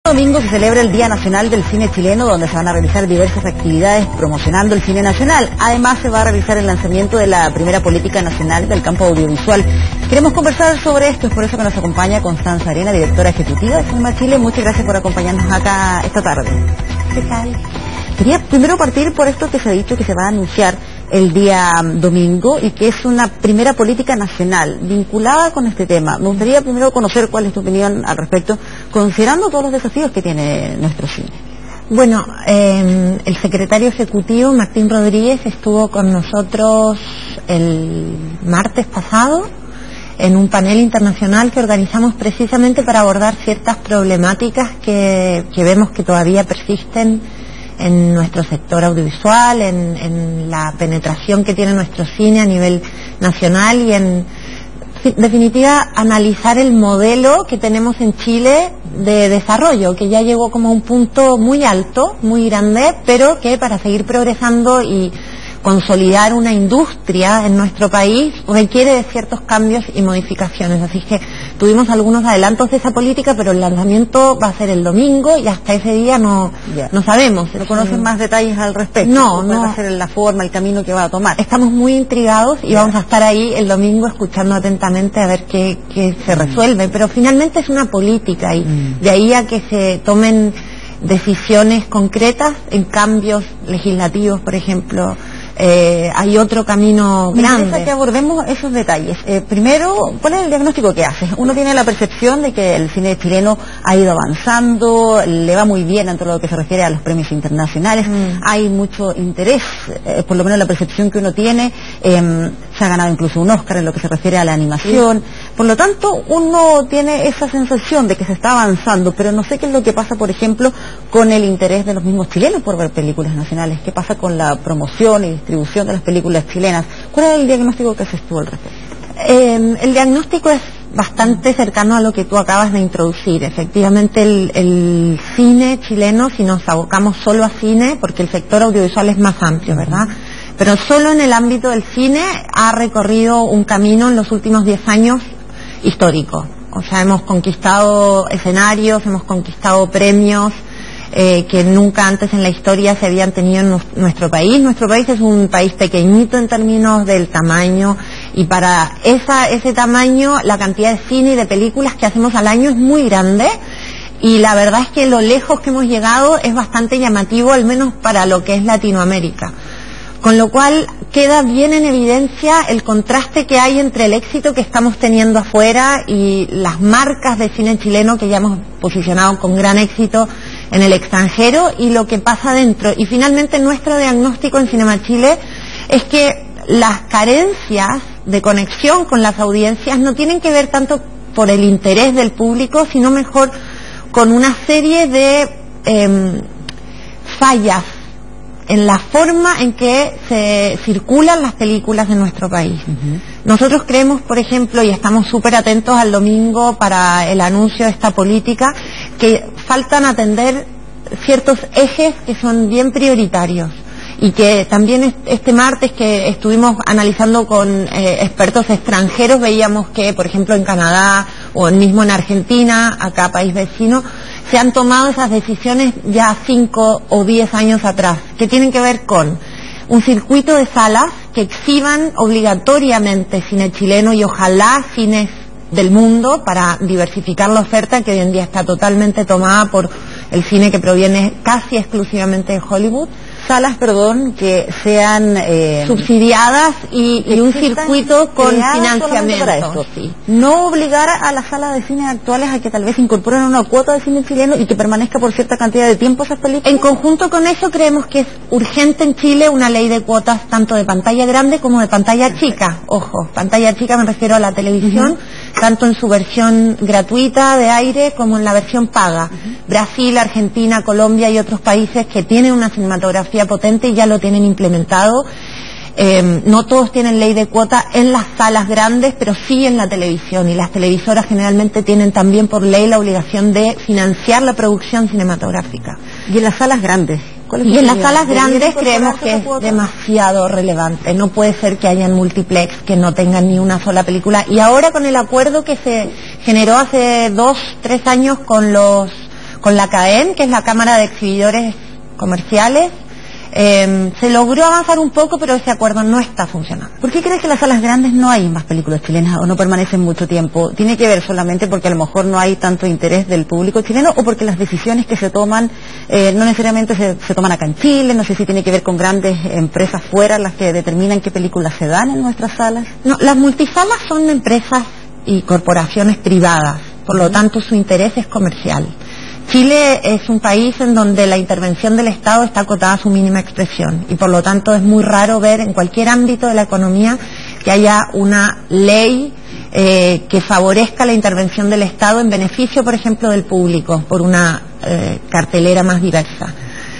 Domingo se celebra el Día Nacional del Cine Chileno, donde se van a realizar diversas actividades promocionando el cine nacional. Además, se va a realizar el lanzamiento de la primera política nacional del campo audiovisual. Queremos conversar sobre esto, es por eso que nos acompaña Constanza Arena, directora ejecutiva de Cinema Chile. Muchas gracias por acompañarnos acá esta tarde. ¿Qué tal? Quería primero partir por esto que se ha dicho que se va a anunciar el día domingo y que es una primera política nacional vinculada con este tema. Me gustaría primero conocer cuál es tu opinión al respecto, considerando todos los desafíos que tiene nuestro cine. Bueno, el secretario ejecutivo, Martín Rodríguez, estuvo con nosotros el martes pasado en un panel internacional que organizamos precisamente para abordar ciertas problemáticas que vemos que todavía persisten en nuestro sector audiovisual, en la penetración que tiene nuestro cine a nivel nacional y en definitiva analizar el modelo que tenemos en Chile de desarrollo, que ya llegó como a un punto muy alto, muy grande, pero que para seguir progresando y consolidar una industria en nuestro país requiere de ciertos cambios y modificaciones. Así que tuvimos algunos adelantos de esa política, pero el lanzamiento va a ser el domingo y hasta ese día no sabemos. ¿No conocen más detalles al respecto? No. Va a ser la forma, el camino que va a tomar. Estamos muy intrigados y vamos a estar ahí el domingo escuchando atentamente a ver qué se resuelve. Pero finalmente es una política y de ahí a que se tomen decisiones concretas en cambios legislativos, por ejemplo. Hay otro camino grande. Me interesa que abordemos esos detalles. Primero, ¿cuál es el diagnóstico que haces? Uno tiene la percepción de que el cine chileno ha ido avanzando, le va muy bien en todo lo que se refiere a los premios internacionales, hay mucho interés, por lo menos la percepción que uno tiene, se ha ganado incluso un Oscar en lo que se refiere a la animación, por lo tanto uno tiene esa sensación de que se está avanzando, pero no sé qué es lo que pasa, por ejemplo, con el interés de los mismos chilenos por ver películas nacionales, qué pasa con la promoción y distribución de las películas chilenas. ¿Cuál es el diagnóstico que haces tú al respecto? El diagnóstico es bastante cercano a lo que tú acabas de introducir. Efectivamente, el cine chileno, si nos abocamos solo a cine, porque el sector audiovisual es más amplio, ¿verdad? Pero solo en el ámbito del cine ha recorrido un camino en los últimos 10 años histórico. O sea, hemos conquistado escenarios, hemos conquistado premios que nunca antes en la historia se habían tenido en nuestro país. Nuestro país es un país pequeñito en términos del tamaño y para ese tamaño la cantidad de cine y de películas que hacemos al año es muy grande y la verdad es que lo lejos que hemos llegado es bastante llamativo, al menos para lo que es Latinoamérica. Con lo cual queda bien en evidencia el contraste que hay entre el éxito que estamos teniendo afuera y las marcas de cine chileno que ya hemos posicionado con gran éxito en el extranjero y lo que pasa dentro. Y finalmente nuestro diagnóstico en Cinema Chile es que las carencias de conexión con las audiencias no tienen que ver tanto por el interés del público, sino mejor con una serie de fallas en la forma en que se circulan las películas de nuestro país. Nosotros creemos, por ejemplo, y estamos súper atentos al domingo para el anuncio de esta política, que faltan atender ciertos ejes que son bien prioritarios y que también este martes que estuvimos analizando con expertos extranjeros veíamos que, por ejemplo, en Canadá o mismo en Argentina, acá país vecino, se han tomado esas decisiones ya 5 o 10 años atrás, que tienen que ver con un circuito de salas que exhiban obligatoriamente cine chileno y ojalá cines del mundo para diversificar la oferta que hoy en día está totalmente tomada por el cine que proviene casi exclusivamente de Hollywood. Salas, que sean subsidiadas y un circuito con financiamiento para esto. Sí. No obligar a las salas de cine actuales a que tal vez incorporen una cuota de cine chileno y que permanezca por cierta cantidad de tiempo esas películas. En conjunto con eso creemos que es urgente en Chile una ley de cuotas tanto de pantalla grande como de pantalla chica. Ojo, pantalla chica me refiero a la televisión, tanto en su versión gratuita de aire como en la versión paga. Brasil, Argentina, Colombia y otros países que tienen una cinematografía potente y ya lo tienen implementado. No todos tienen ley de cuota en las salas grandes, pero sí en la televisión, y las televisoras generalmente tienen también por ley la obligación de financiar la producción cinematográfica. ¿Y en las salas grandes? Y en las salas grandes creemos que es demasiado relevante. No puede ser que hayan multiplex que no tengan ni una sola película. Y ahora con el acuerdo que se generó hace 2-3 años con con la CAEN, que es la Cámara de Exhibidores Comerciales. Se logró avanzar un poco, pero ese acuerdo no está funcionando. ¿Por qué crees que en las salas grandes no hay más películas chilenas o no permanecen mucho tiempo? ¿Tiene que ver solamente porque a lo mejor no hay tanto interés del público chileno o porque las decisiones que se toman no necesariamente se toman acá en Chile? No sé si tiene que ver con grandes empresas fuera las que determinan qué películas se dan en nuestras salas. No, las multisalas son empresas y corporaciones privadas, por lo tanto su interés es comercial. Chile es un país en donde la intervención del Estado está acotada a su mínima expresión y por lo tanto es muy raro ver en cualquier ámbito de la economía que haya una ley que favorezca la intervención del Estado en beneficio, por ejemplo, del público, por una cartelera más diversa.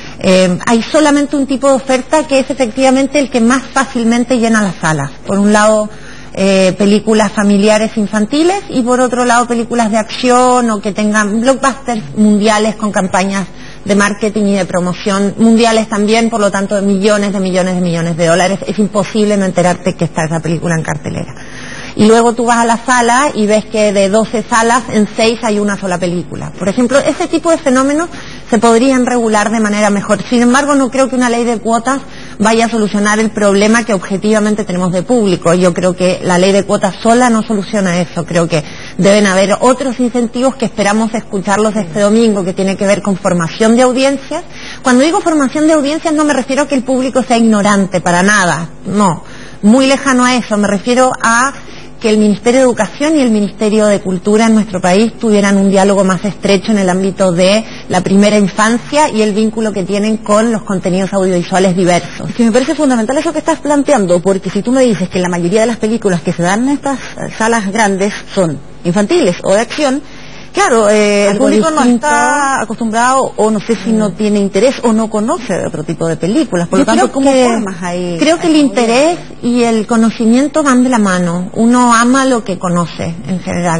Hay solamente un tipo de oferta que es efectivamente el que más fácilmente llena las salas. Por un lado, películas familiares infantiles y por otro lado películas de acción o que tengan blockbusters mundiales con campañas de marketing y de promoción mundiales también, por lo tanto de millones de dólares. Es imposible no enterarte que está esa película en cartelera. Y luego tú vas a la sala y ves que de 12 salas, en 6 hay una sola película. Por ejemplo, ese tipo de fenómenos se podrían regular de manera mejor. Sin embargo, no creo que una ley de cuotas vaya a solucionar el problema que objetivamente tenemos de público. Yo creo que la ley de cuotas sola no soluciona eso. Creo que deben haber otros incentivos que esperamos escucharlos este domingo, que tiene que ver con formación de audiencias. Cuando digo formación de audiencias no me refiero a que el público sea ignorante, para nada. No, muy lejano a eso. Me refiero a que el Ministerio de Educación y el Ministerio de Cultura en nuestro país tuvieran un diálogo más estrecho en el ámbito de la primera infancia y el vínculo que tienen con los contenidos audiovisuales diversos. Es que me parece fundamental eso que estás planteando, porque si tú me dices que la mayoría de las películas que se dan en estas salas grandes son infantiles o de acción, claro, el público no está acostumbrado o no sé si no tiene interés o no conoce de otro tipo de películas. Por lo tanto, ¿cómo formas ahí? Creo que el interés y el conocimiento van de la mano. Uno ama lo que conoce en general.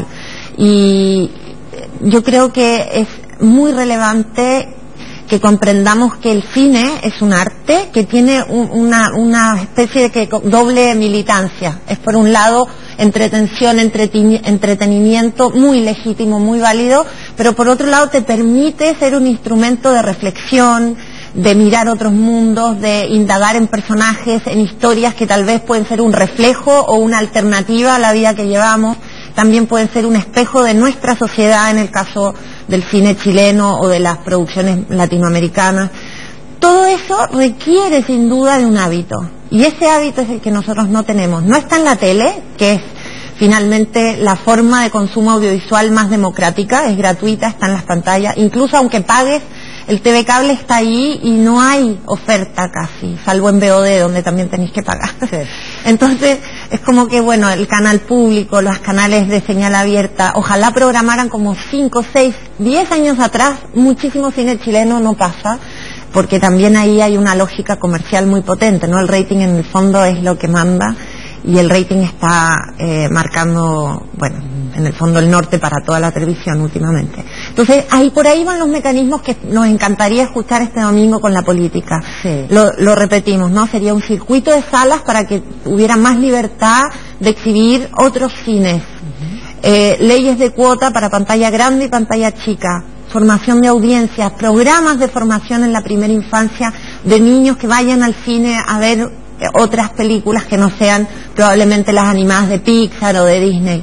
Y yo creo que es muy relevante que comprendamos que el cine es un arte que tiene una especie de doble militancia. Es por un lado entretención, entretenimiento muy legítimo, muy válido, pero por otro lado te permite ser un instrumento de reflexión, de mirar otros mundos, de indagar en personajes, en historias que tal vez pueden ser un reflejo o una alternativa a la vida que llevamos. También pueden ser un espejo de nuestra sociedad en el caso del cine chileno o de las producciones latinoamericanas. Todo eso requiere sin duda de un hábito, y ese hábito es el que nosotros no tenemos. No está en la tele, que es finalmente la forma de consumo audiovisual más democrática, es gratuita, está en las pantallas, incluso aunque pagues, el TV Cable está ahí y no hay oferta casi, salvo en VOD donde también tenéis que pagar. Sí. Entonces es como que bueno, el canal público, los canales de señal abierta, ojalá programaran como 5, 6, 10 años atrás, muchísimo cine chileno no pasa, porque también ahí hay una lógica comercial muy potente, ¿no? El rating en el fondo es lo que manda y el rating está marcando, bueno, en el fondo el norte para toda la televisión últimamente. Entonces, ahí por ahí van los mecanismos que nos encantaría escuchar este domingo con la política. Sí. Lo repetimos, ¿no? Sería un circuito de salas para que hubiera más libertad de exhibir otros cines. Leyes de cuota para pantalla grande y pantalla chica. Formación de audiencias, programas de formación en la primera infancia de niños que vayan al cine a ver otras películas que no sean probablemente las animadas de Pixar o de Disney.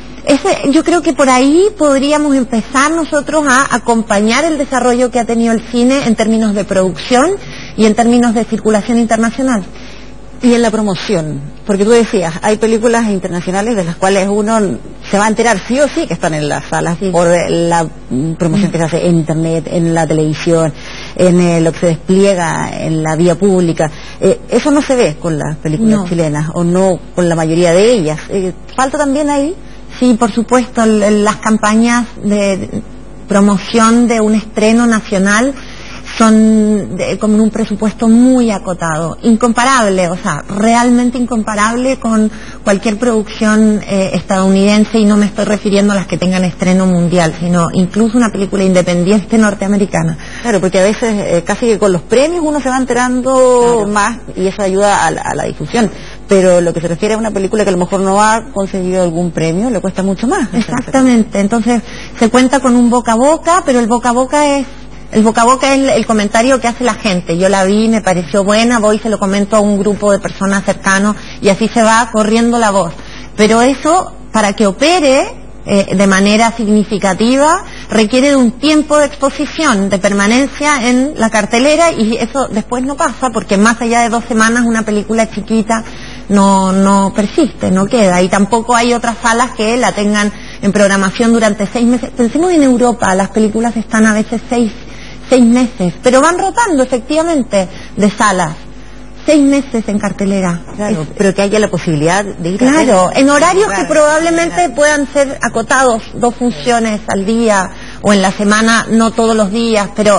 Yo creo que por ahí podríamos empezar nosotros a acompañar el desarrollo que ha tenido el cine en términos de producción y en términos de circulación internacional. Y en la promoción, porque tú decías, hay películas internacionales de las cuales uno se va a enterar sí o sí que están en las salas, sí, por la promoción que se hace en internet, en la televisión, en lo que se despliega en la vía pública. Eso no se ve con las películas chilenas, o no con la mayoría de ellas. ¿Falta también ahí? Sí, por supuesto, las campañas de promoción de un estreno nacional son con un presupuesto muy acotado, incomparable, o sea, realmente incomparable con cualquier producción estadounidense, y no me estoy refiriendo a las que tengan estreno mundial, sino incluso una película independiente norteamericana. Claro, porque a veces casi que con los premios uno se va enterando más y eso ayuda a la difusión, pero lo que se refiere a una película que a lo mejor no ha conseguido algún premio, le cuesta mucho más. Exactamente, entonces se cuenta con un boca a boca, pero el boca a boca es el comentario que hace la gente. Yo la vi, me pareció buena, voy y se lo comento a un grupo de personas cercanos y así se va corriendo la voz. Pero eso, para que opere de manera significativa, requiere de un tiempo de exposición, de permanencia en la cartelera, y eso después no pasa, porque más allá de 2 semanas una película chiquita no persiste, no queda, y tampoco hay otras salas que la tengan en programación durante 6 meses. Pensemos en Europa, las películas están a veces 6 meses, pero van rotando efectivamente de salas. 6 meses en cartelera. Claro, pero que haya la posibilidad de ir claro, en horarios que probablemente puedan ser acotados, 2 funciones al día o en la semana, no todos los días, pero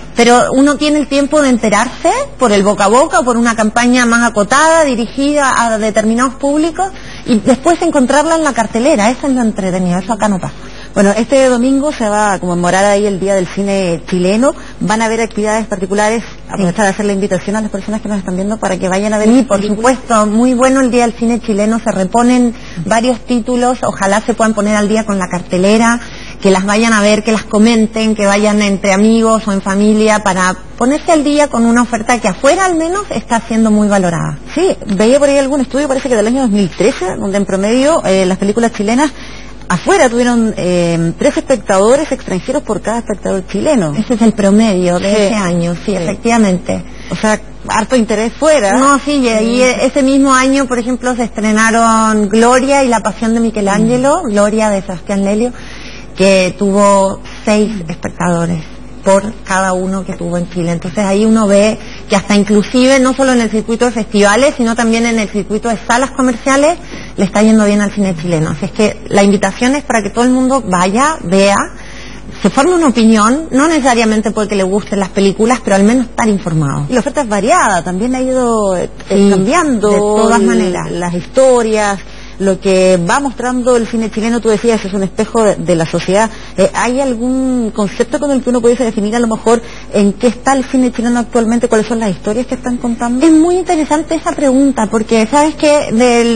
uno tiene el tiempo de enterarse por el boca a boca o por una campaña más acotada, dirigida a determinados públicos, y después encontrarla en la cartelera. Eso es lo entretenido, eso acá no pasa. Bueno, este domingo se va a conmemorar ahí el Día del Cine Chileno. Van a haber actividades particulares, aprovechar de hacer la invitación a las personas que nos están viendo para que vayan a ver. Sí, por supuesto, muy bueno el Día del Cine Chileno, se reponen varios títulos, ojalá se puedan poner al día con la cartelera, que las vayan a ver, que las comenten, que vayan entre amigos o en familia para ponerse al día con una oferta que afuera al menos está siendo muy valorada. Sí, veía por ahí algún estudio, parece que del año 2013, donde en promedio las películas chilenas afuera tuvieron 3 espectadores extranjeros por cada espectador chileno. Ese es el promedio de ese año, sí, efectivamente. O sea, harto interés fuera. No, sí, y ese mismo año, por ejemplo, se estrenaron Gloria y La Pasión de Michelangelo, Gloria de Sebastián Lelio, que tuvo 6 espectadores por cada uno que tuvo en Chile. Entonces ahí uno ve que hasta inclusive, no solo en el circuito de festivales, sino también en el circuito de salas comerciales, le está yendo bien al cine chileno. Así es que la invitación es para que todo el mundo vaya, vea, se forme una opinión, no necesariamente porque le gusten las películas, pero al menos estar informado. Y la oferta es variada, también ha ido cambiando de todas maneras las historias. Lo que va mostrando el cine chileno, tú decías, es un espejo de la sociedad. ¿Hay algún concepto con el que uno pudiese definir a lo mejor en qué está el cine chileno actualmente? ¿Cuáles son las historias que están contando? Es muy interesante esa pregunta, porque sabes que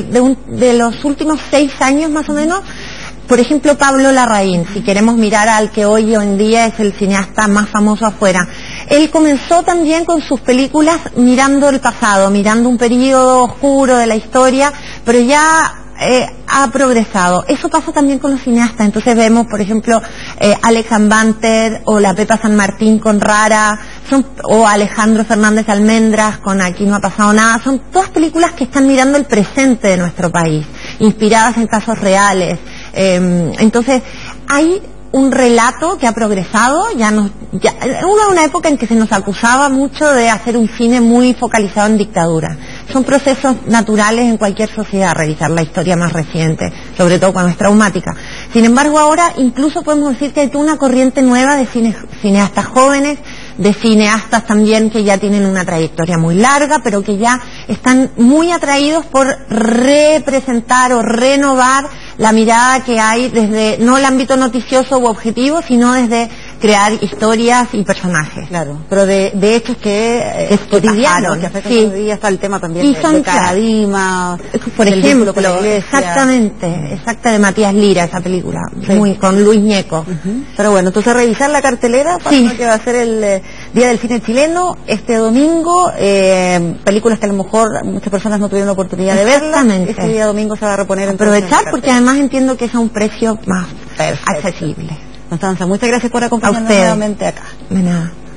de los últimos 6 años más o menos, por ejemplo, Pablo Larraín, si queremos mirar al que hoy en día es el cineasta más famoso afuera, él comenzó también con sus películas mirando el pasado, mirando un periodo oscuro de la historia, pero ya ha progresado. Eso pasa también con los cineastas. Entonces vemos, por ejemplo, Alex Anbanter o la Pepa San Martín con Rara, o Alejandro Fernández Almendras con Aquí no ha pasado nada. Son todas películas que están mirando el presente de nuestro país, inspiradas en casos reales. Entonces hay un relato que ha progresado. Hubo una época en que se nos acusaba mucho de hacer un cine muy focalizado en dictadura. Son procesos naturales en cualquier sociedad, revisar la historia más reciente, sobre todo cuando es traumática. Sin embargo, ahora incluso podemos decir que hay toda una corriente nueva de cineastas jóvenes, de cineastas también que ya tienen una trayectoria muy larga, pero que ya están muy atraídos por representar o renovar la mirada que hay desde, no el ámbito noticioso u objetivo, sino desde crear historias y personajes. Claro, pero de hechos que es cotidiano, que afectan todos los días. Está el tema también de Caradima, por ejemplo, exactamente, de Matías Lira, esa película, muy con Luis Ñeco. Pero bueno, entonces revisar la cartelera para lo que va a ser el Día del Cine Chileno este domingo, películas que a lo mejor muchas personas no tuvieron la oportunidad de verlas. Este día domingo se va a reponer. Aprovechar, porque además entiendo que es a un precio más accesible. Constanza, muchas gracias por acompañarnos nuevamente acá. De nada.